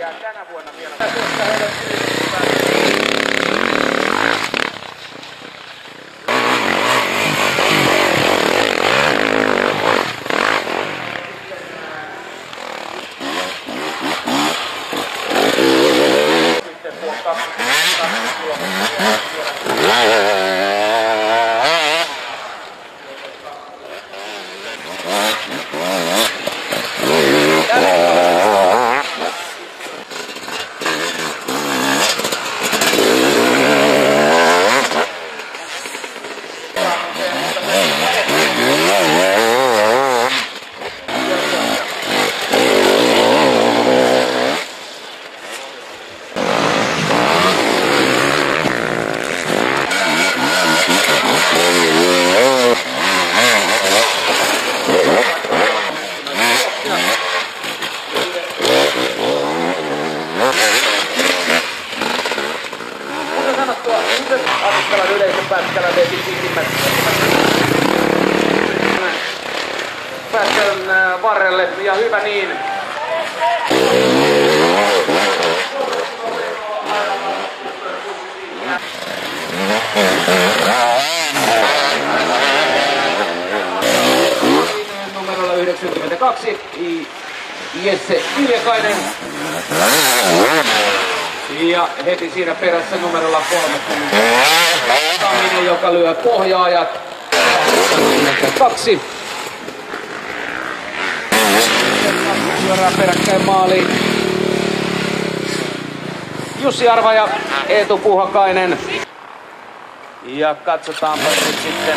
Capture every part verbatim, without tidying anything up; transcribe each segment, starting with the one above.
Ja tänä vuonna vielä. Tuosta heille yritetään. Sitten tuo kaksi kilometriä. Anniskalan yleisön Pätkälän veti pisimmät Pätkälän varrelle ja hyvä niin. Numerolla yhdeksänkymmentäkaksi Jesse Viljakainen. Ja heti siinä perässä numerolla kolmekymmentä Taminen, joka lyö pohjaajat. Kaksi. Suoraan peräkkäin maaliin. Jussi Arva ja Eetu Puhakainen. Ja katsotaanpa nyt sitten.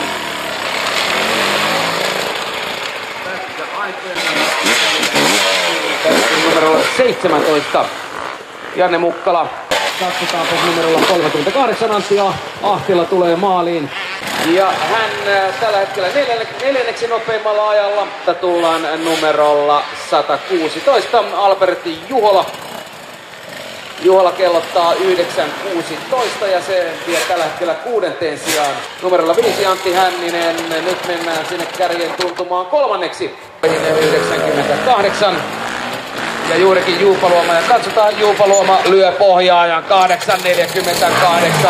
Numerolla seitsemäntoista. Janne Mukkala. Katsotaanpa numerolla kolmekymmentäkahdeksan Antti Ahtila tulee maaliin. Ja hän tällä hetkellä neljänneksi nopeimmalla ajalla. Tullaan numerolla sata kuusitoista Alberti Juhola. Juhola kellottaa yhdeksän kuusitoista ja se vie tällä hetkellä kuudenteen sijaan. Numerolla viisi Antti Hänninen. Nyt mennään sinne kärjen tuntumaan kolmanneksi. yhdeksänkymmentäkahdeksan. Ja juurikin Juupa Luoma, ja katsotaan, Juupa Luoma lyö pohjaajan kahdeksan neljäkymmentäkahdeksan.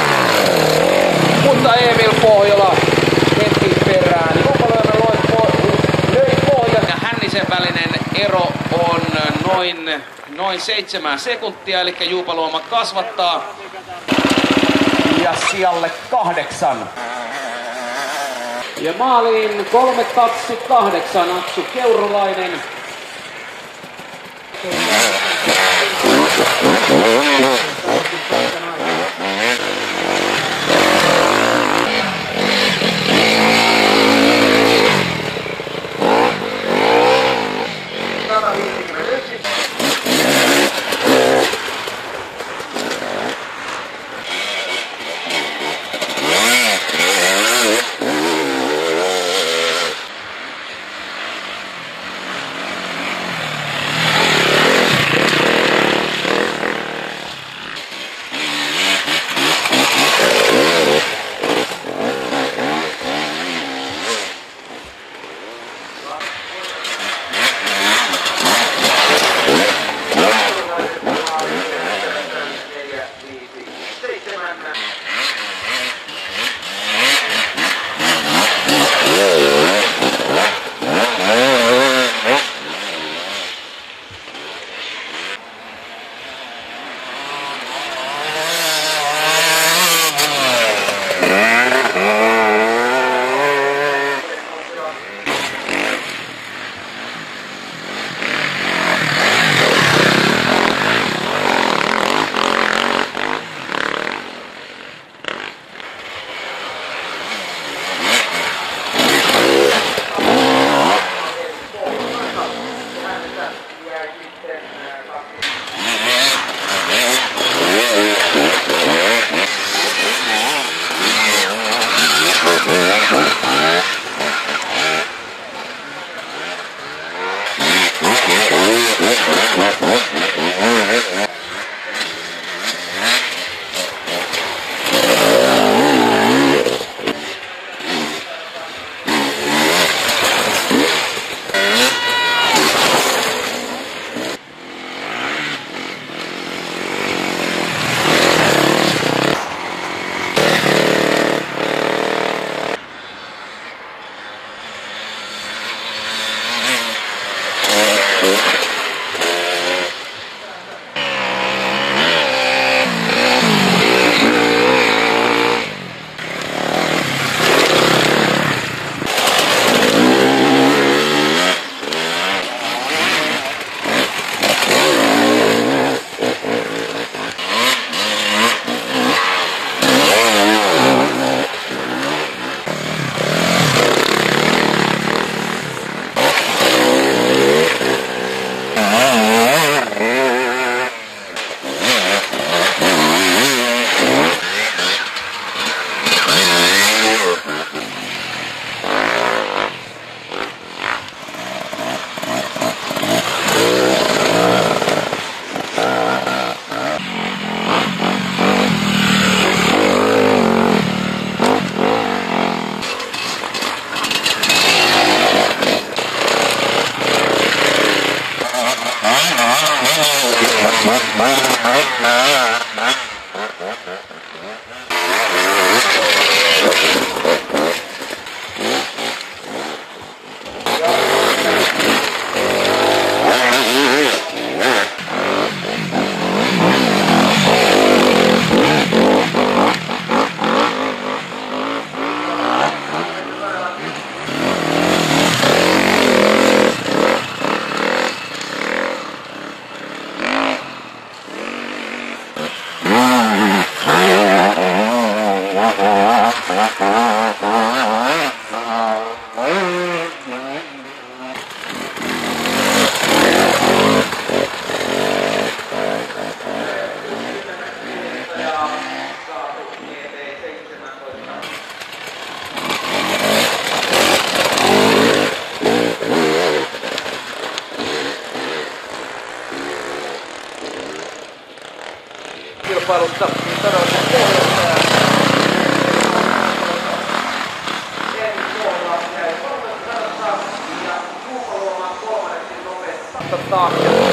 Mutta Emil Pohjola hetki perään. Juupa Luoma löi pohjan ja Hännisen välinen ero on noin, noin seitsemän sekuntia, eli Juupa Luoma kasvattaa. Ja sijalle kahdeksan. Ja maaliin kolme kaksi kahdeksan Atsu Keurulainen. Kilpailusta todella pohjasta. Ja Juupaluoman kolmanneksi nopeasti